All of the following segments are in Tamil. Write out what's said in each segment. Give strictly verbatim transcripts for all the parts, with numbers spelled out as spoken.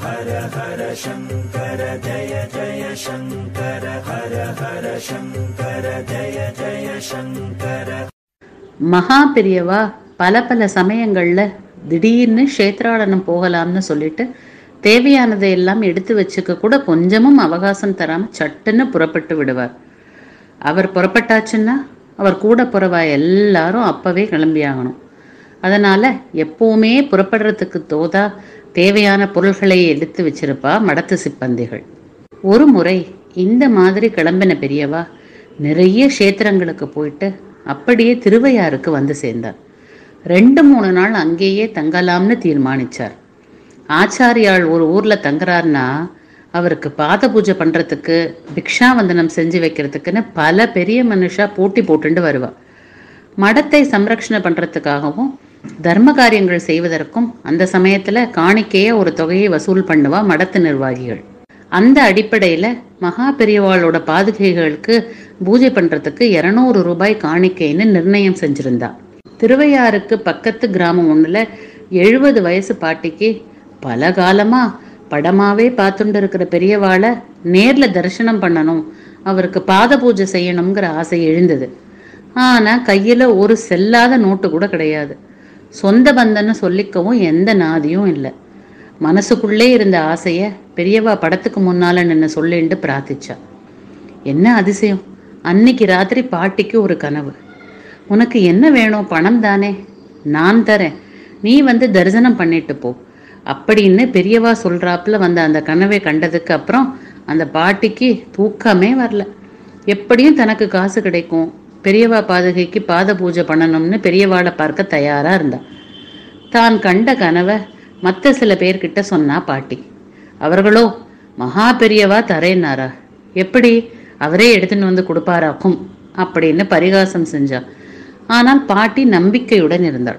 ஹர ஹர சங்கர ஜய ஜய சங்கர ஹர ஹர சங்கர ஜய ஜய சங்கர. மகா பெரியவா பல பல சமயங்கள்ல திடீர்னு க்ஷேத்ராடனம் போகலாம்னு சொல்லிட்டு தேவையானதை எல்லாம் எடுத்து வச்சுக்க கூட கொஞ்சமும் அவகாசம் தராம சட்டுன்னு புறப்பட்டு விடுவார். அவர் புறப்பட்டாச்சுன்னா அவர் கூட புறவா எல்லாரும் அப்பவே கிளம்பியாகணும். அதனால எப்பவுமே புறப்படுறதுக்கு தோதா தேவையான பொருள்களை எடுத்து வச்சிருப்பா மடத்து சிப்பந்திகள். ஒரு முறை இந்த மாதிரி கிளம்பின பெரியவா நிறைய க்ஷேத்திரங்களுக்கு போயிட்டு அப்படியே திருவையாருக்கு வந்து சேர்ந்தார். ரெண்டு மூணு நாள் அங்கேயே தங்கலாம்னு தீர்மானிச்சார். ஆச்சாரியால் ஒரு ஊர்ல தங்குறாருன்னா அவருக்கு பாத பூஜை பண்றதுக்கு பிக்ஷாவந்தனம் செஞ்சு வைக்கிறதுக்குன்னு பல பெரிய மனுஷா போட்டி போட்டுண்டு வருவா. மடத்தை சம்ரக்ஷணை பண்றதுக்காகவும் தர்ம காரியங்கள் செய்வதற்கும் அந்த சமயத்துல காணிக்கைய ஒரு தொகையை வசூல் பண்ணுவா மடத்து நிர்வாகிகள். அந்த அடிப்படையில மகா பெரியவாளோட பாதுகைகளுக்கு பூஜை பண்றதுக்கு இருநூறு ரூபாய் காணிக்கைன்னு நிர்ணயம் செஞ்சிருந்தா. திருவையாருக்கு பக்கத்து கிராமம் ஒண்ணுல எழுபது வயசு பாட்டிக்கு பல காலமா படமாவே பார்த்துட்டு இருக்கிற பெரியவாளை நேர்ல தரிசனம் பண்ணணும், அவருக்கு பாத பூஜை செய்யணுங்கிற ஆசை எழுந்தது. ஆனா கையில ஒரு செல்லாத நோட்டு கூட கிடையாது. சொந்த பந்தன்னு சொல்லிக்கவும் எந்த நாதியும் இல்லை. மனசுக்குள்ளே இருந்த ஆசைய பெரியவா படத்துக்கு முன்னால நின்று சொல்லிண்டு பிரார்த்திச்சா. என்ன அதிசயம், அன்னைக்கு ராத்திரி பாட்டிக்கு ஒரு கனவு. உனக்கு என்ன வேணும்? பணம் தானே, நான் தரேன், நீ வந்து தரிசனம் பண்ணிட்டு போ அப்படின்னு பெரியவா சொல்றாப்புல வந்த அந்த கனவை கண்டதுக்கு அப்புறம் அந்த பாட்டிக்கு தூக்கமே வரல. எப்படியும் தனக்கு காசு கிடைக்கும், பெரியவா பாதுகைக்கு பாத பூஜை பண்ணணும்னு பெரியவாளை பார்க்க தயாரா இருந்தா. தான் கண்ட கனவை மற்ற சில பேர்கிட்ட சொன்னா பாட்டி. அவர்களோ மகா பெரியவா தரேன்னாரா, எப்படி அவரே எடுத்துன்னு வந்து கொடுப்பாராக்கும் அப்படின்னு பரிகாசம் செஞ்சா. ஆனால் பாட்டி நம்பிக்கையுடன் இருந்தாள்.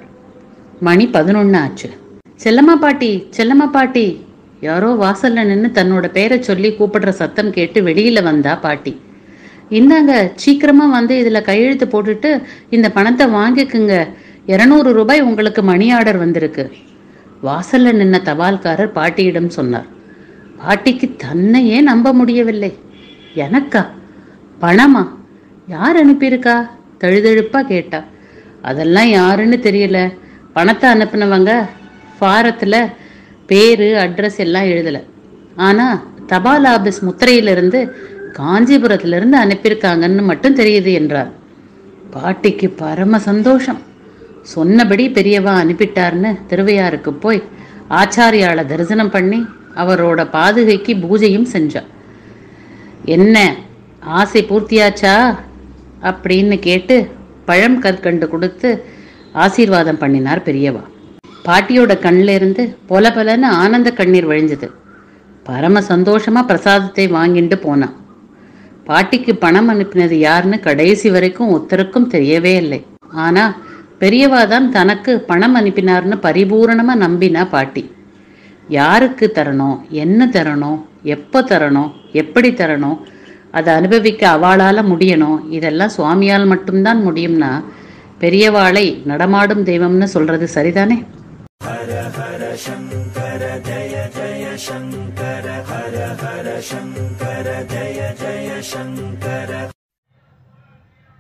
மணி பதினொன்னு ஆச்சு. செல்லம்மா பாட்டி, செல்லம்மா பாட்டி, யாரோ வாசல்ல நின்று தன்னோட பேரை சொல்லி கூப்பிடுற சத்தம் கேட்டு வெளியில வந்தா பாட்டி. இந்தாங்க, சீக்கிரமா வந்து இதுல கையெழுத்து போட்டுட்டு இந்த பணத்தை வாங்கிக்குங்க, இருநூறு ரூபாய் உங்களுக்கு மணி ஆர்டர் வந்திருக்கு. வாசல்ல நின்ன தபால்காரர் பாட்டியிடம் சொன்னார். பாட்டிக்கு தன்னையே நம்ப முடியவில்லை. எனக்கா பணமா? யார் அனுப்பியிருக்கா? தழுதழுப்பா கேட்டா. அதெல்லாம் யாருன்னு தெரியல, பணத்தை அனுப்பினவங்க ஃபாரத்துல பேரு அட்ரஸ் எல்லாம் எழுதல, ஆனா தபால் ஆபீஸ் முத்திரையிலிருந்து காஞ்சிபுரத்திலிருந்து அனுப்பியிருக்காங்கன்னு மட்டும் தெரியுது என்றார். பாட்டிக்கு பரம சந்தோஷம். சொன்னபடி பெரியவா அனுப்பிட்டார்னு திருவையாருக்கு போய் ஆச்சாரியால தரிசனம் பண்ணி அவரோட பாதுகைக்கு பூஜையும் செஞ்சா. என்ன ஆசை பூர்த்தியாச்சா அப்படின்னு கேட்டு பழம் கற்கண்டு கொடுத்து ஆசீர்வாதம் பண்ணினார் பெரியவா. பாட்டியோட கண்ணில இருந்து பொல பலன்னு ஆனந்த கண்ணீர் வழிஞ்சது. பரம சந்தோஷமா பிரசாதத்தை வாங்கிட்டு போனான். பாட்டிக்கு பணம் அனுப்பினது யாருன்னு கடைசி வரைக்கும் ஒருத்தருக்கும் தெரியவே இல்லை. ஆனா பெரியவாதான் தனக்கு பணம் அனுப்பினார்னு பரிபூரணமா நம்பினா பாட்டி. யாருக்கு தரணும், என்ன தரணும், எப்போ தரணும், எப்படி தரணும், அதை அனுபவிக்க அவளால முடியணும், இதெல்லாம் சுவாமியால் மட்டும்தான் முடியும்னா பெரியவாளை நடமாடும் தெய்வம்னு சொல்றது சரிதானே? ஹர ஹர சங்கர ஜய ஜய சங்கர ஹர ஹர சங்கர ஜய ஜய சங்கர.